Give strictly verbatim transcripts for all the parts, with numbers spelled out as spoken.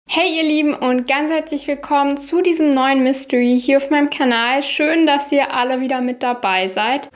Hey ihr Lieben und ganz herzlich willkommen zu diesem neuen Mystery hier auf meinem Kanal. Schön, dass ihr alle wieder mit dabei seid.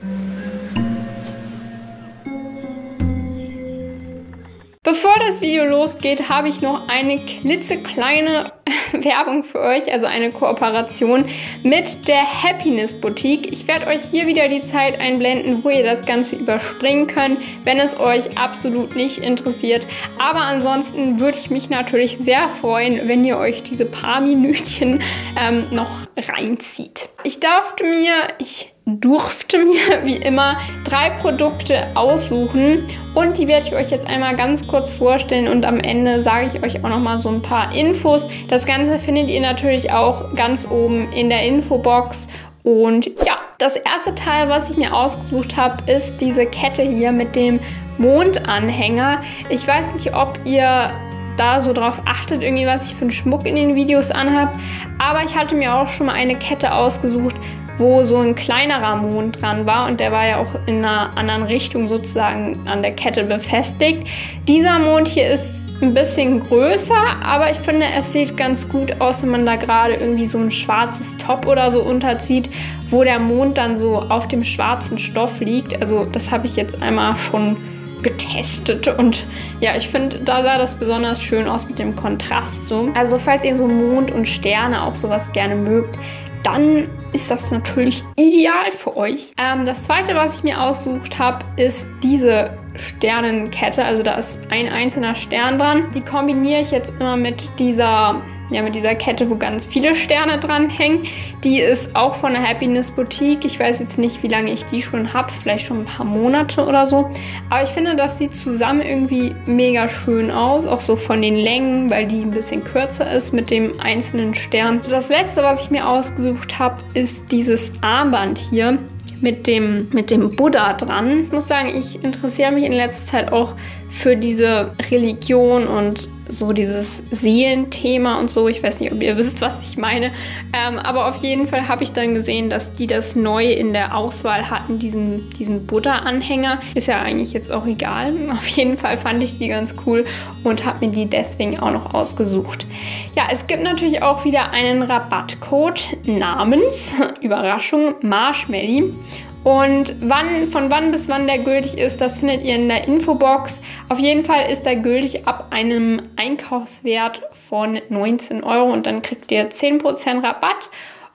Bevor das Video losgeht, habe ich noch eine klitzekleine Werbung für euch, also eine Kooperation mit der Happiness Boutique. Ich werde euch hier wieder die Zeit einblenden, wo ihr das Ganze überspringen könnt, wenn es euch absolut nicht interessiert. Aber ansonsten würde ich mich natürlich sehr freuen, wenn ihr euch diese paar Minütchen ähm, noch reinzieht. Ich durfte mir, ich durfte mir wie immer drei Produkte aussuchen und die werde ich euch jetzt einmal ganz kurz vorstellen und am Ende sage ich euch auch noch mal so ein paar Infos. Das Ganze findet ihr natürlich auch ganz oben in der Infobox. Und ja, das erste Teil, was ich mir ausgesucht habe, ist diese Kette hier mit dem Mondanhänger. Ich weiß nicht, ob ihr da so drauf achtet, irgendwie was ich für einen Schmuck in den Videos anhabe, aber ich hatte mir auch schon mal eine Kette ausgesucht, wo so ein kleinerer Mond dran war und der war ja auch in einer anderen Richtung sozusagen an der Kette befestigt. Dieser Mond hier ist ein bisschen größer, aber ich finde, es sieht ganz gut aus, wenn man da gerade irgendwie so ein schwarzes Top oder so unterzieht, wo der Mond dann so auf dem schwarzen Stoff liegt. Also das habe ich jetzt einmal schon getestet und ja, ich finde, da sah das besonders schön aus mit dem Kontrast so. Also falls ihr so Mond und Sterne auch sowas gerne mögt, dann ist das natürlich ideal für euch. Ähm, das zweite, was ich mir ausgesucht habe, ist diese Sternenkette. Also da ist ein einzelner Stern dran. Die kombiniere ich jetzt immer mit dieser, ja, mit dieser Kette, wo ganz viele Sterne dran hängen. Die ist auch von der Happiness Boutique. Ich weiß jetzt nicht, wie lange ich die schon habe. Vielleicht schon ein paar Monate oder so. Aber ich finde, das sieht zusammen irgendwie mega schön aus. Auch so von den Längen, weil die ein bisschen kürzer ist mit dem einzelnen Stern. Das letzte, was ich mir ausgesucht habe, ist dieses Armband hier mit dem, mit dem Buddha dran. Ich muss sagen, ich interessiere mich in letzter Zeit auch für diese Religion und so dieses Seelenthema und so. Ich weiß nicht, ob ihr wisst, was ich meine. Ähm, aber auf jeden Fall habe ich dann gesehen, dass die das neu in der Auswahl hatten, diesen, diesen Buddha-Anhänger. Ist ja eigentlich jetzt auch egal. Auf jeden Fall fand ich die ganz cool und habe mir die deswegen auch noch ausgesucht. Ja, es gibt natürlich auch wieder einen Rabattcode namens, Überraschung, Marshmelly. Und wann, von wann bis wann der gültig ist, das findet ihr in der Infobox. Auf jeden Fall ist er gültig ab einem Einkaufswert von neunzehn Euro und dann kriegt ihr zehn Prozent Rabatt.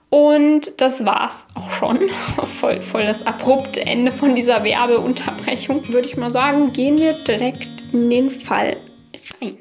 Und das war's auch schon. Voll, voll das abrupte Ende von dieser Werbeunterbrechung. Würde ich mal sagen, gehen wir direkt in den Fall rein.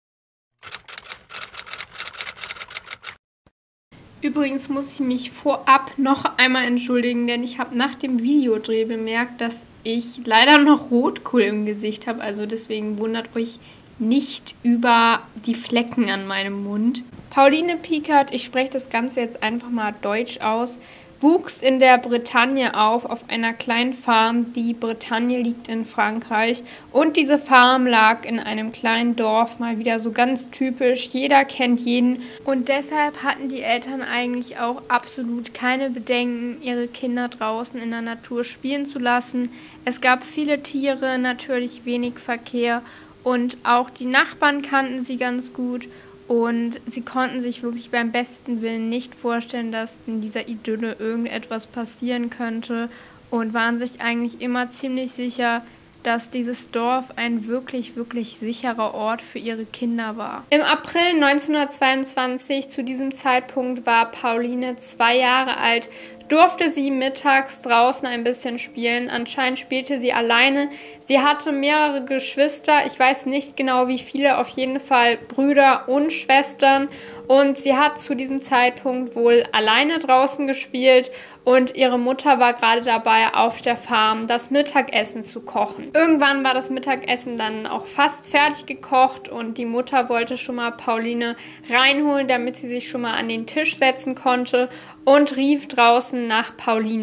Übrigens muss ich mich vorab noch einmal entschuldigen, denn ich habe nach dem Videodreh bemerkt, dass ich leider noch Rotkohl im Gesicht habe. Also deswegen wundert euch nicht über die Flecken an meinem Mund. Pauline Pickert, ich spreche das Ganze jetzt einfach mal deutsch aus, wuchs in der Bretagne auf, auf einer kleinen Farm. Die Bretagne liegt in Frankreich und diese Farm lag in einem kleinen Dorf, mal wieder so ganz typisch. Jeder kennt jeden und deshalb hatten die Eltern eigentlich auch absolut keine Bedenken, ihre Kinder draußen in der Natur spielen zu lassen. Es gab viele Tiere, natürlich wenig Verkehr und auch die Nachbarn kannten sie ganz gut. Und sie konnten sich wirklich beim besten Willen nicht vorstellen, dass in dieser Idylle irgendetwas passieren könnte und waren sich eigentlich immer ziemlich sicher, dass dieses Dorf ein wirklich, wirklich sicherer Ort für ihre Kinder war. Im April neunzehnhundertzweiundzwanzig, zu diesem Zeitpunkt war Pauline zwei Jahre alt, durfte sie mittags draußen ein bisschen spielen. Anscheinend spielte sie alleine. Sie hatte mehrere Geschwister, ich weiß nicht genau wie viele, auf jeden Fall Brüder und Schwestern. Und sie hat zu diesem Zeitpunkt wohl alleine draußen gespielt und ihre Mutter war gerade dabei, auf der Farm das Mittagessen zu kochen. Irgendwann war das Mittagessen dann auch fast fertig gekocht und die Mutter wollte schon mal Pauline reinholen, damit sie sich schon mal an den Tisch setzen konnte und rief draußen nach Pauline.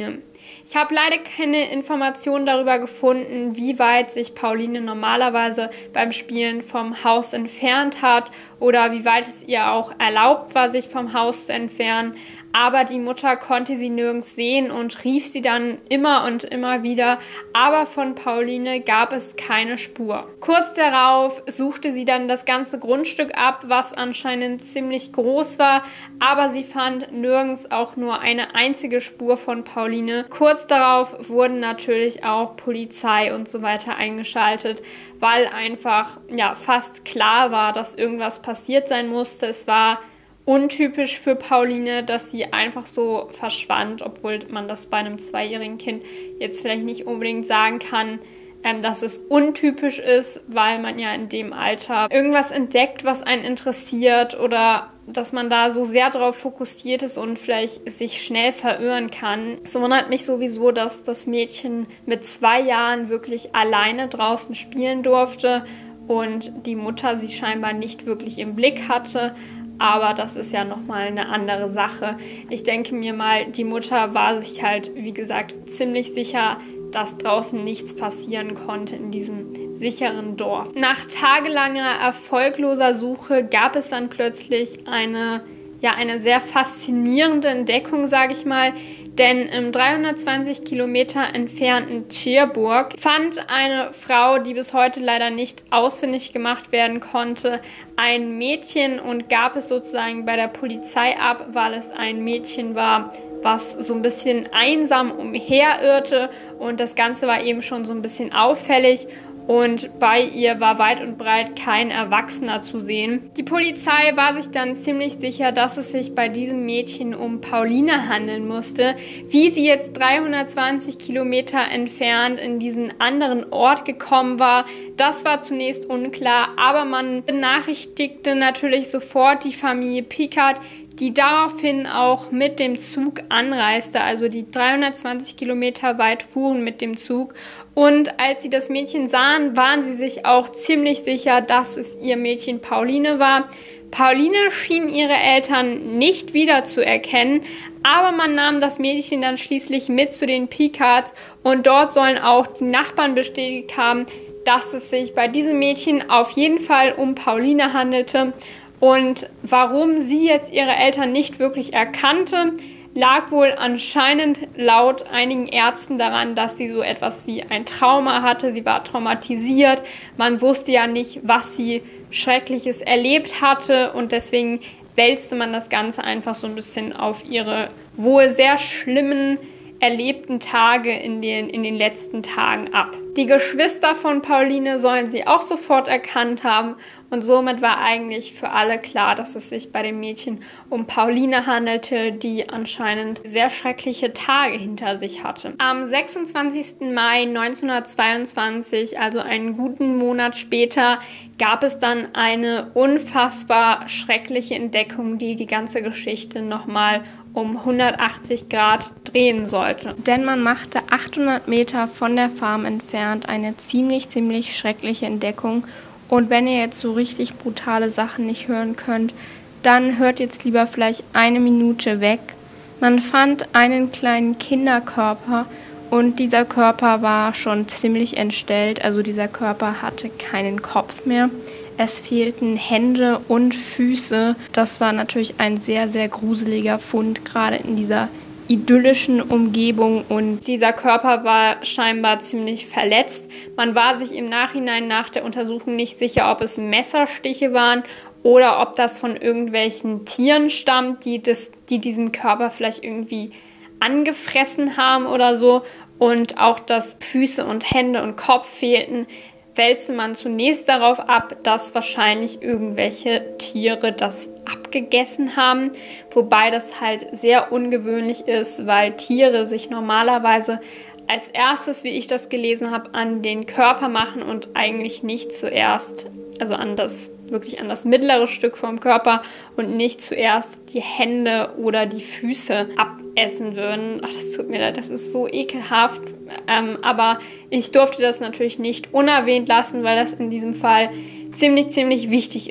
Ich habe leider keine Informationen darüber gefunden, wie weit sich Pauline normalerweise beim Spielen vom Haus entfernt hat oder wie weit es ihr auch erlaubt war, sich vom Haus zu entfernen. Aber die Mutter konnte sie nirgends sehen und rief sie dann immer und immer wieder. Aber von Pauline gab es keine Spur. Kurz darauf suchte sie dann das ganze Grundstück ab, was anscheinend ziemlich groß war. Aber sie fand nirgends auch nur eine einzige Spur von Pauline. Kurz darauf wurden natürlich auch Polizei und so weiter eingeschaltet, weil einfach ja fast klar war, dass irgendwas passiert sein musste. Es war untypisch für Pauline, dass sie einfach so verschwand, obwohl man das bei einem zweijährigen Kind jetzt vielleicht nicht unbedingt sagen kann, ähm, dass es untypisch ist, weil man ja in dem Alter irgendwas entdeckt, was einen interessiert oder dass man da so sehr darauf fokussiert ist und vielleicht sich schnell verirren kann. Es wundert mich sowieso, dass das Mädchen mit zwei Jahren wirklich alleine draußen spielen durfte und die Mutter sie scheinbar nicht wirklich im Blick hatte. Aber das ist ja nochmal eine andere Sache. Ich denke mir mal, die Mutter war sich halt, wie gesagt, ziemlich sicher, dass draußen nichts passieren konnte in diesem sicheren Dorf. Nach tagelanger erfolgloser Suche gab es dann plötzlich eine, ja, eine sehr faszinierende Entdeckung, sage ich mal. Denn im dreihundertzwanzig Kilometer entfernten Cherbourg fand eine Frau, die bis heute leider nicht ausfindig gemacht werden konnte, ein Mädchen und gab es sozusagen bei der Polizei ab, weil es ein Mädchen war, was so ein bisschen einsam umherirrte und das Ganze war eben schon so ein bisschen auffällig. Und bei ihr war weit und breit kein Erwachsener zu sehen. Die Polizei war sich dann ziemlich sicher, dass es sich bei diesem Mädchen um Pauline handeln musste. Wie sie jetzt dreihundertzwanzig Kilometer entfernt in diesen anderen Ort gekommen war, das war zunächst unklar. Aber man benachrichtigte natürlich sofort die Familie Picard, die daraufhin auch mit dem Zug anreiste, also die dreihundertzwanzig Kilometer weit fuhren mit dem Zug. Und als sie das Mädchen sahen, waren sie sich auch ziemlich sicher, dass es ihr Mädchen Pauline war. Pauline schien ihre Eltern nicht wiederzuerkennen, aber man nahm das Mädchen dann schließlich mit zu den Picards und dort sollen auch die Nachbarn bestätigt haben, dass es sich bei diesem Mädchen auf jeden Fall um Pauline handelte. Und warum sie jetzt ihre Eltern nicht wirklich erkannte, lag wohl anscheinend laut einigen Ärzten daran, dass sie so etwas wie ein Trauma hatte. Sie war traumatisiert. Man wusste ja nicht, was sie Schreckliches erlebt hatte und deswegen wälzte man das Ganze einfach so ein bisschen auf ihre wohl sehr schlimmen erlebten Tage in den, in den letzten Tagen ab. Die Geschwister von Pauline sollen sie auch sofort erkannt haben und somit war eigentlich für alle klar, dass es sich bei dem Mädchen um Pauline handelte, die anscheinend sehr schreckliche Tage hinter sich hatte. Am sechsundzwanzigsten Mai neunzehnhundertzweiundzwanzig, also einen guten Monat später, gab es dann eine unfassbar schreckliche Entdeckung, die die ganze Geschichte nochmal um hundertachtzig Grad drehen sollte. Denn man machte achthundert Meter von der Farm entfernt eine ziemlich, ziemlich schreckliche Entdeckung. Und wenn ihr jetzt so richtig brutale Sachen nicht hören könnt, dann hört jetzt lieber vielleicht eine Minute weg. Man fand einen kleinen Kinderkörper und dieser Körper war schon ziemlich entstellt. Also dieser Körper hatte keinen Kopf mehr. Es fehlten Hände und Füße. Das war natürlich ein sehr, sehr gruseliger Fund, gerade in dieser idyllischen Umgebung. Und dieser Körper war scheinbar ziemlich verletzt. Man war sich im Nachhinein nach der Untersuchung nicht sicher, ob es Messerstiche waren oder ob das von irgendwelchen Tieren stammt, die, das, die diesen Körper vielleicht irgendwie angefressen haben oder so. Und auch, dass Füße und Hände und Kopf fehlten, wälzte man zunächst darauf ab, dass wahrscheinlich irgendwelche Tiere das abgegessen haben, wobei das halt sehr ungewöhnlich ist, weil Tiere sich normalerweise als erstes, wie ich das gelesen habe, an den Körper machen und eigentlich nicht zuerst, also an das, wirklich an das mittlere Stück vom Körper und nicht zuerst die Hände oder die Füße abessen würden. Ach, das tut mir leid, das ist so ekelhaft. Ähm, aber ich durfte das natürlich nicht unerwähnt lassen, weil das in diesem Fall ziemlich, ziemlich wichtig ist.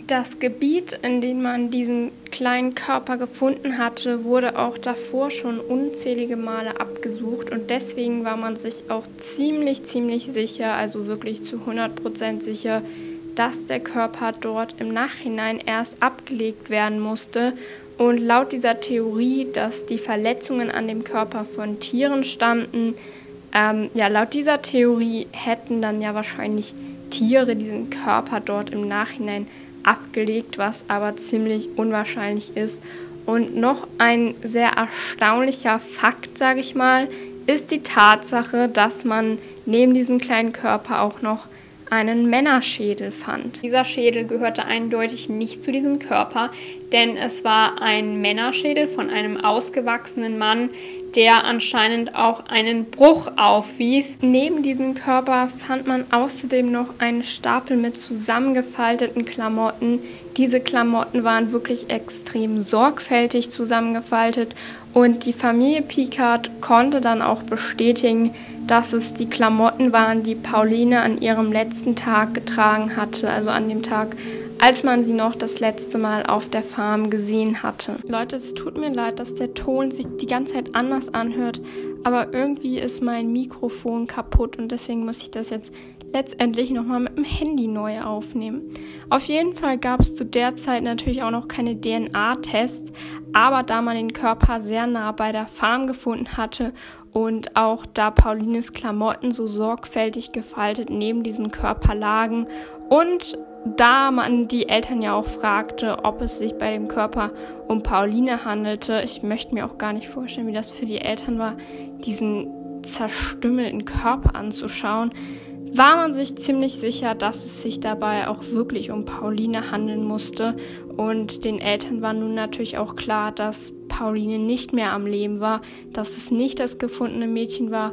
Das Gebiet, in dem man diesen kleinen Körper gefunden hatte, wurde auch davor schon unzählige Male abgesucht und deswegen war man sich auch ziemlich, ziemlich sicher, also wirklich zu hundert Prozent sicher, dass der Körper dort im Nachhinein erst abgelegt werden musste. Und laut dieser Theorie, dass die Verletzungen an dem Körper von Tieren stammten, ähm, ja, laut dieser Theorie hätten dann ja wahrscheinlich Tiere diesen Körper dort im Nachhinein abgelegt, was aber ziemlich unwahrscheinlich ist. Und noch ein sehr erstaunlicher Fakt, sage ich mal, ist die Tatsache, dass man neben diesem kleinen Körper auch noch einen Männerschädel fand. Dieser Schädel gehörte eindeutig nicht zu diesem Körper, denn es war ein Männerschädel von einem ausgewachsenen Mann, der anscheinend auch einen Bruch aufwies. Neben diesem Körper fand man außerdem noch einen Stapel mit zusammengefalteten Klamotten. Diese Klamotten waren wirklich extrem sorgfältig zusammengefaltet und die Familie Picard konnte dann auch bestätigen, dass es die Klamotten waren, die Pauline an ihrem letzten Tag getragen hatte, also an dem Tag, als man sie noch das letzte Mal auf der Farm gesehen hatte. Leute, es tut mir leid, dass der Ton sich die ganze Zeit anders anhört, aber irgendwie ist mein Mikrofon kaputt und deswegen muss ich das jetzt letztendlich nochmal mit dem Handy neu aufnehmen. Auf jeden Fall gab es zu der Zeit natürlich auch noch keine D N A-Tests, aber da man den Körper sehr nah bei der Farm gefunden hatte und auch da Paulines Klamotten so sorgfältig gefaltet neben diesem Körper lagen und da man die Eltern ja auch fragte, ob es sich bei dem Körper um Pauline handelte, ich möchte mir auch gar nicht vorstellen, wie das für die Eltern war, diesen zerstümmelten Körper anzuschauen, war man sich ziemlich sicher, dass es sich dabei auch wirklich um Pauline handeln musste. Und den Eltern war nun natürlich auch klar, dass Pauline nicht mehr am Leben war, dass es nicht das gefundene Mädchen war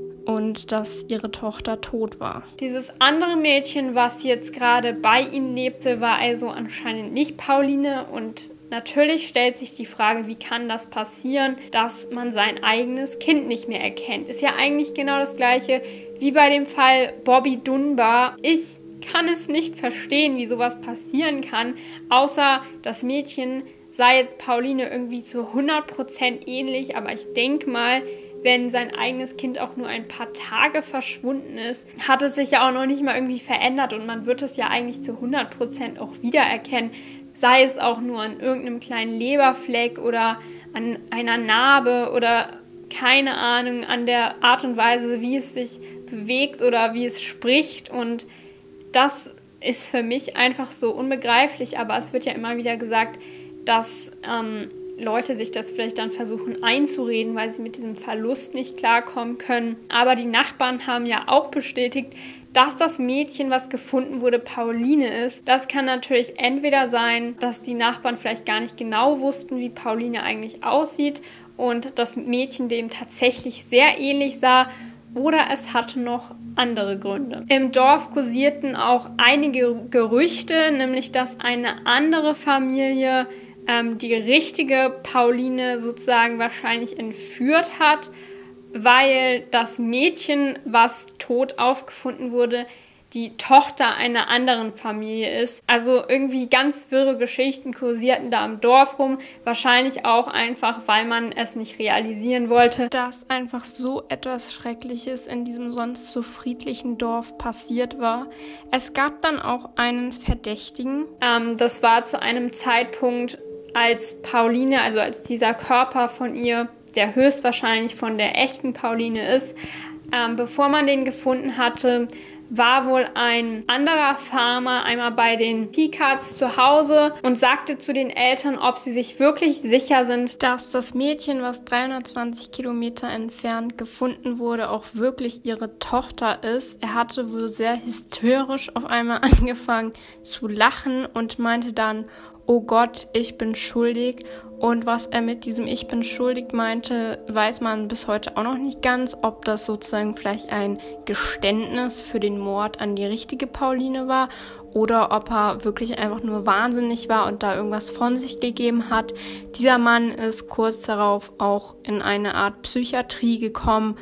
und dass ihre Tochter tot war. Dieses andere Mädchen, was jetzt gerade bei ihnen lebte, war also anscheinend nicht Pauline und natürlich stellt sich die Frage, wie kann das passieren, dass man sein eigenes Kind nicht mehr erkennt. Ist ja eigentlich genau das Gleiche wie bei dem Fall Bobby Dunbar. Ich kann es nicht verstehen, wie sowas passieren kann, außer das Mädchen sei jetzt Pauline irgendwie zu hundert Prozent ähnlich, aber ich denke mal, wenn sein eigenes Kind auch nur ein paar Tage verschwunden ist, hat es sich ja auch noch nicht mal irgendwie verändert und man wird es ja eigentlich zu hundert Prozent auch wiedererkennen, sei es auch nur an irgendeinem kleinen Leberfleck oder an einer Narbe oder keine Ahnung, an der Art und Weise, wie es sich bewegt oder wie es spricht und das ist für mich einfach so unbegreiflich, aber es wird ja immer wieder gesagt, dass ähm, Leute sich das vielleicht dann versuchen einzureden, weil sie mit diesem Verlust nicht klarkommen können. Aber die Nachbarn haben ja auch bestätigt, dass das Mädchen, was gefunden wurde, Pauline ist. Das kann natürlich entweder sein, dass die Nachbarn vielleicht gar nicht genau wussten, wie Pauline eigentlich aussieht und das Mädchen dem tatsächlich sehr ähnlich sah, oder es hatte noch andere Gründe. Im Dorf kursierten auch einige Gerüchte, nämlich dass eine andere Familie ähm, die richtige Pauline sozusagen wahrscheinlich entführt hat, weil das Mädchen, was tot aufgefunden wurde, die Tochter einer anderen Familie ist. Also irgendwie ganz wirre Geschichten kursierten da im Dorf rum. Wahrscheinlich auch einfach, weil man es nicht realisieren wollte, dass einfach so etwas Schreckliches in diesem sonst so friedlichen Dorf passiert war. Es gab dann auch einen Verdächtigen. Ähm, das war zu einem Zeitpunkt, als Pauline, also als dieser Körper von ihr, der höchstwahrscheinlich von der echten Pauline ist, ähm, bevor man den gefunden hatte, war wohl ein anderer Farmer einmal bei den Picards zu Hause und sagte zu den Eltern, ob sie sich wirklich sicher sind, dass das Mädchen, was dreihundertzwanzig Kilometer entfernt gefunden wurde, auch wirklich ihre Tochter ist. Er hatte wohl sehr hysterisch auf einmal angefangen zu lachen und meinte dann, oh Gott, ich bin schuldig. Und was er mit diesem Ich bin schuldig meinte, weiß man bis heute auch noch nicht ganz, ob das sozusagen vielleicht ein Geständnis für den Mord an die richtige Pauline war oder ob er wirklich einfach nur wahnsinnig war und da irgendwas von sich gegeben hat. Dieser Mann ist kurz darauf auch in eine Art Psychiatrie gekommen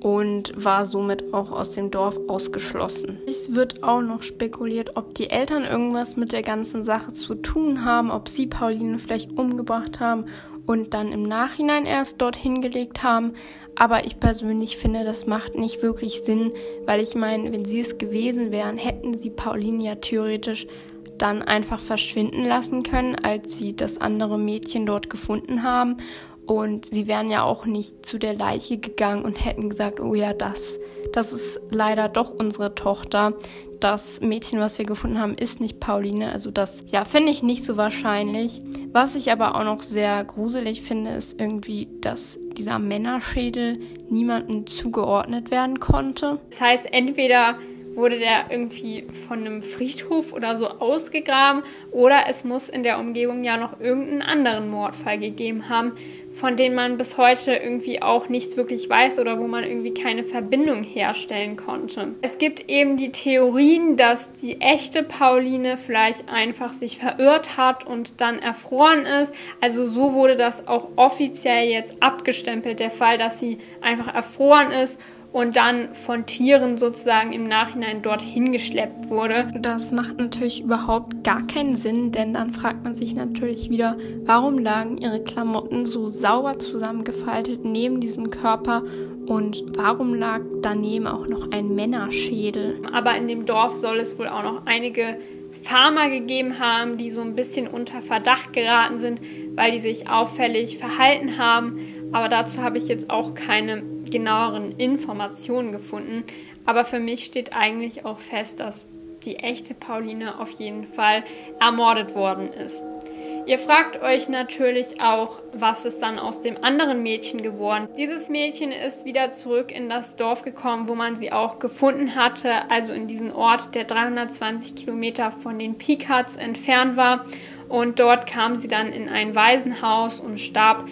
und war somit auch aus dem Dorf ausgeschlossen. Es wird auch noch spekuliert, ob die Eltern irgendwas mit der ganzen Sache zu tun haben, ob sie Pauline vielleicht umgebracht haben und dann im Nachhinein erst dorthin gelegt haben. Aber ich persönlich finde, das macht nicht wirklich Sinn, weil ich meine, wenn sie es gewesen wären, hätten sie Pauline ja theoretisch dann einfach verschwinden lassen können, als sie das andere Mädchen dort gefunden haben. Und sie wären ja auch nicht zu der Leiche gegangen und hätten gesagt, oh ja, das, das ist leider doch unsere Tochter. Das Mädchen, was wir gefunden haben, ist nicht Pauline. Also das, ja, finde ich nicht so wahrscheinlich. Was ich aber auch noch sehr gruselig finde, ist irgendwie, dass dieser Männerschädel niemandem zugeordnet werden konnte. Das heißt, entweder wurde der irgendwie von einem Friedhof oder so ausgegraben oder es muss in der Umgebung ja noch irgendeinen anderen Mordfall gegeben haben, von dem man bis heute irgendwie auch nichts wirklich weiß oder wo man irgendwie keine Verbindung herstellen konnte. Es gibt eben die Theorien, dass die echte Pauline vielleicht einfach sich verirrt hat und dann erfroren ist. Also so wurde das auch offiziell jetzt abgestempelt, der Fall, dass sie einfach erfroren ist und dann von Tieren sozusagen im Nachhinein dorthin geschleppt wurde. Das macht natürlich überhaupt gar keinen Sinn, denn dann fragt man sich natürlich wieder, warum lagen ihre Klamotten so sauber zusammengefaltet neben diesem Körper und warum lag daneben auch noch ein Männerschädel? Aber in dem Dorf soll es wohl auch noch einige Farmer gegeben haben, die so ein bisschen unter Verdacht geraten sind, weil die sich auffällig verhalten haben. Aber dazu habe ich jetzt auch keine genaueren Informationen gefunden. Aber für mich steht eigentlich auch fest, dass die echte Pauline auf jeden Fall ermordet worden ist. Ihr fragt euch natürlich auch, was ist dann aus dem anderen Mädchen geworden? Dieses Mädchen ist wieder zurück in das Dorf gekommen, wo man sie auch gefunden hatte, also in diesen Ort, der dreihundertzwanzig Kilometer von den Pequots entfernt war. Und dort kam sie dann in ein Waisenhaus und starb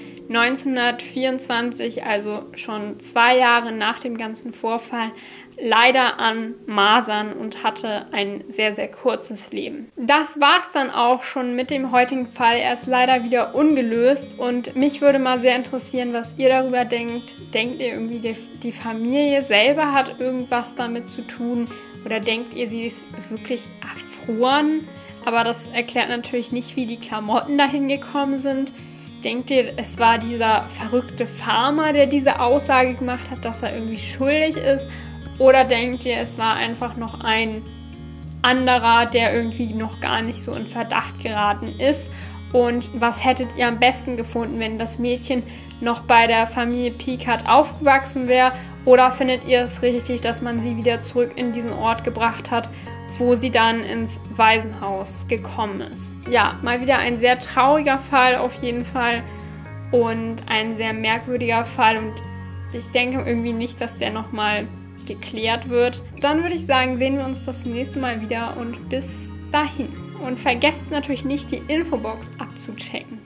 neunzehnhundertvierundzwanzig, also schon zwei Jahre nach dem ganzen Vorfall, leider an Masern und hatte ein sehr, sehr kurzes Leben. Das war's dann auch schon mit dem heutigen Fall. Er ist leider wieder ungelöst und mich würde mal sehr interessieren, was ihr darüber denkt. Denkt ihr irgendwie, die, die Familie selber hat irgendwas damit zu tun oder denkt ihr, sie ist wirklich erfroren? Aber das erklärt natürlich nicht, wie die Klamotten dahin gekommen sind. Denkt ihr, es war dieser verrückte Farmer, der diese Aussage gemacht hat, dass er irgendwie schuldig ist? Oder denkt ihr, es war einfach noch ein anderer, der irgendwie noch gar nicht so in Verdacht geraten ist? Und was hättet ihr am besten gefunden, wenn das Mädchen noch bei der Familie Pequot aufgewachsen wäre? Oder findet ihr es richtig, dass man sie wieder zurück in diesen Ort gebracht hat, wo sie dann ins Waisenhaus gekommen ist? Ja, mal wieder ein sehr trauriger Fall auf jeden Fall und ein sehr merkwürdiger Fall und ich denke irgendwie nicht, dass der nochmal geklärt wird. Dann würde ich sagen, sehen wir uns das nächste Mal wieder und bis dahin. Und vergesst natürlich nicht, die Infobox abzuchecken.